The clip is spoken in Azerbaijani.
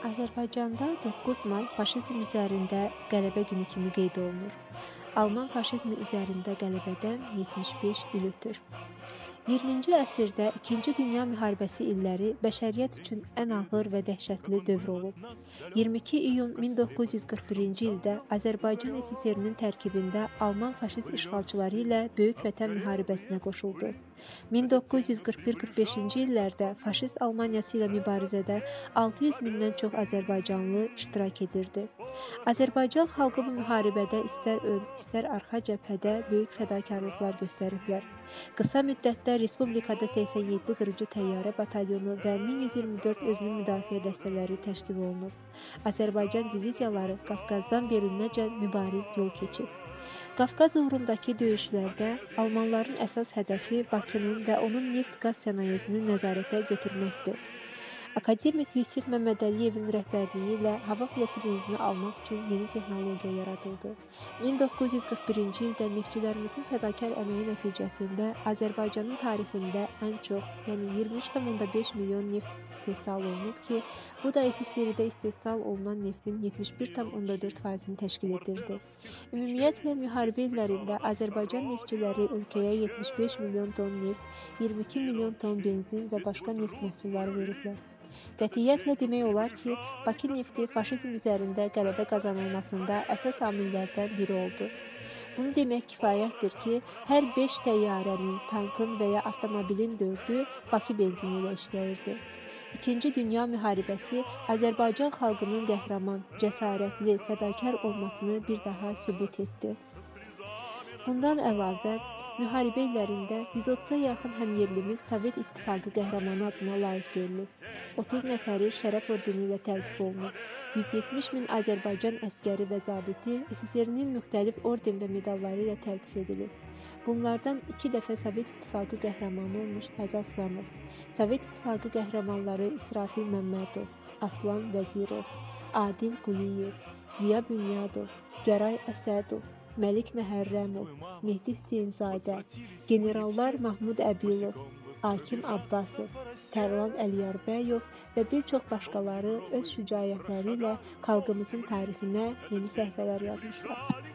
Azərbaycanda 9 may faşizm üzərində qələbə günü kimi qeyd olunur. Alman faşizmi üzərində qələbədən 75 il ötür. 20-ci əsrdə 2-ci Dünya müharibəsi illəri bəşəriyyət üçün ən ağır və dəhşətli dövr olub. 22 iyun 1941-ci ildə Azərbaycan SSR-nin tərkibində Alman faşist işğalçıları ilə Böyük Vətən müharibəsinə qoşuldu. 1941-45-ci illərdə faşist Almaniyası ilə mübarizədə 600 mindən çox azərbaycanlı iştirak edirdi. Azərbaycan xalqı bu müharibədə istər ön, istər arxa cəbhədə böyük fədakarlıqlar göstəriblər. Qısa müddətdə Respublikada 87 qırıcı təyyarə batalyonu və 1124 özünün müdafiə dəstələri təşkil olunub. Azərbaycan diviziyaları Qafqazdan Berlinəcən mübariz yol keçib. Qafqaz uğrundakı döyüşlərdə Almanların əsas hədəfi Bakının və onun neft-qaz sənayesini nəzarətə götürməkdir. Akademik Yusif Məmmədəliyevin rəhbərliyi ilə hava flotu benzini almaq üçün yeni texnologiya yaradıldı. 1941-ci ildə neftçilərimizin fədakar əməyi nəticəsində Azərbaycanın tarixində ən çox, yəni 23,5 milyon neft istehsal olunub ki, bu da SSR-də istehsal olunan neftin 71,4%-ni təşkil edirdi. Ümumiyyətlə, müharibə illərində Azərbaycan neftçiləri ölkəyə 75 milyon ton neft, 22 milyon ton benzin və başqa neft məhsulları veriblər. Qətiyyətlə demək olar ki, Bakı nefti faşizm üzərində qələbə qazanılmasında əsas amillərdən biri oldu. Bunu demək kifayətdir ki, hər 5 təyyarənin, tankın və ya avtomobilin 4-ü Bakı benzini ilə işləyirdi. İkinci Dünya müharibəsi Azərbaycan xalqının qəhrəman, cəsarətli, fədakar olmasını bir daha sübut etdi. Bundan əlavə, müharibə illərində 130-a yaxın həmyerlimiz Sovet İttifaqı qəhrəmanı adına layiq görülüb. 30 nəfəri şərəf ordeni ilə təltif olunub. 170 min Azərbaycan əskəri və zabiti SSR-nin müxtəlif orden və medalları ilə təltif edilib. Bunlardan 2 dəfə Sovet İttifaqı qəhrəmanı olmuş Həzi Aslanov, Sovet İttifaqı qəhrəmanları İsrafil Məmmədov, Aslan Vəzirov, Adil Quliyev, Ziya Bünyadov, Gəray Əsədov, Məlik Məhərrəmov, Mehdi Hüseynzadə, generallar Mahmud Əbilov, Akim Abbasov, Tərlan Əliyarbəyov və bir çox başqaları öz şücaətləri ilə xalqımızın tarixinə yeni səhifələr yazmışlar.